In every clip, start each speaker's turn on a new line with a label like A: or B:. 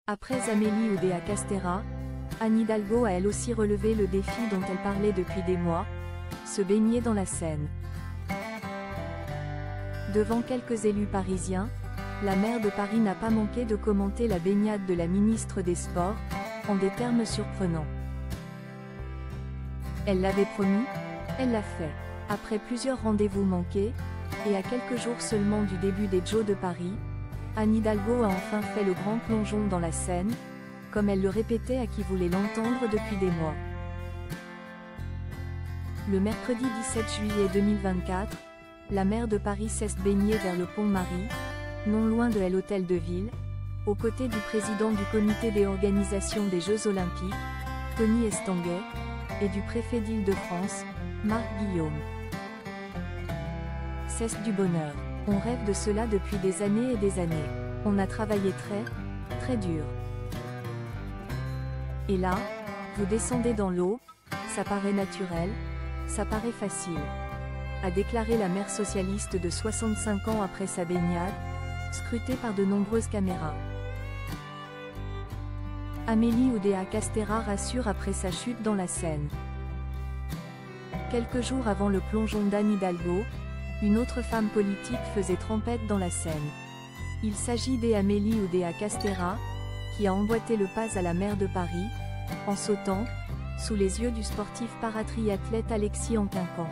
A: Après Amélie Oudéa Castéra, Anne Hidalgo a elle aussi relevé le défi dont elle parlait depuis des mois, se baigner dans la Seine. Devant quelques élus parisiens, la maire de Paris n'a pas manqué de commenter la baignade de la ministre des Sports, en des termes surprenants. Elle l'avait promis, elle l'a fait. Après plusieurs rendez-vous manqués, et à quelques jours seulement du début des Jeux de Paris, Anne Hidalgo a enfin fait le grand plongeon dans la Seine, comme elle le répétait à qui voulait l'entendre depuis des mois. Le mercredi 17 juillet 2024, la maire de Paris s'est baignée vers le pont Marie, non loin de l'hôtel de ville, aux côtés du président du comité d'organisation des Jeux Olympiques, Tony Estanguet, et du préfet d'Île-de-France, Marc Guillaume. C'est du bonheur. On rêve de cela depuis des années et des années. On a travaillé très dur. Et là, vous descendez dans l'eau, ça paraît naturel, ça paraît facile. A déclaré la maire socialiste de 65 ans après sa baignade, scrutée par de nombreuses caméras. Amélie Oudéa Castéra rassure après sa chute dans la Seine. Quelques jours avant le plongeon d'Anne Hidalgo, une autre femme politique faisait trempette dans la Seine. Il s'agit d'Amélie Oudéa Castéra, qui a emboîté le pas à la maire de Paris, en sautant, sous les yeux du sportif paratriathlète Alexis Anquincan.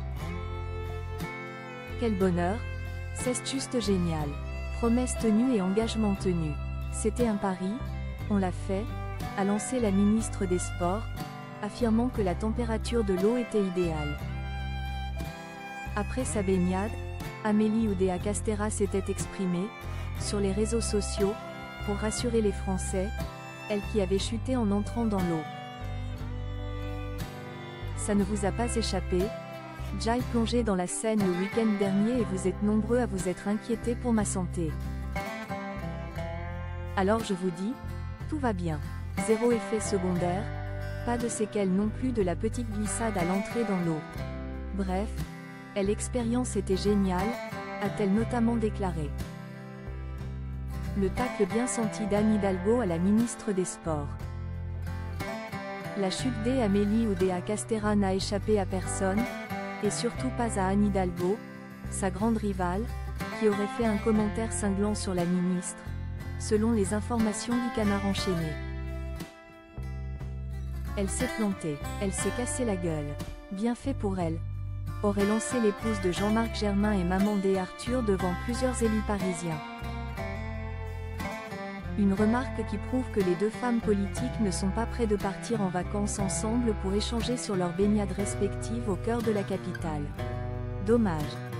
A: Quel bonheur, c'est juste génial. Promesse tenue et engagement tenu. C'était un pari, on l'a fait, a lancé la ministre des Sports, affirmant que la température de l'eau était idéale. Après sa baignade, Amélie Oudéa Castéra s'était exprimée, sur les réseaux sociaux, pour rassurer les Français, elle qui avait chuté en entrant dans l'eau. Ça ne vous a pas échappé, j'ai plongé dans la Seine le week-end dernier et vous êtes nombreux à vous être inquiétés pour ma santé. Alors je vous dis, tout va bien. Zéro effet secondaire, pas de séquelles non plus de la petite glissade à l'entrée dans l'eau. Bref, l'expérience était géniale, a-t-elle notamment déclaré. Le tacle bien senti d'Anne Hidalgo à la ministre des Sports. La chute d'Amélie Oudéa Castéra n'a échappé à personne, et surtout pas à Anne Hidalgo, sa grande rivale, qui aurait fait un commentaire cinglant sur la ministre, selon les informations du Canard enchaîné. Elle s'est plantée, elle s'est cassé la gueule. Bien fait pour elle, aurait lancé l'épouse de Jean-Marc Germain et maman d'Arthur devant plusieurs élus parisiens. Une remarque qui prouve que les deux femmes politiques ne sont pas près de partir en vacances ensemble pour échanger sur leurs baignades respectives au cœur de la capitale. Dommage.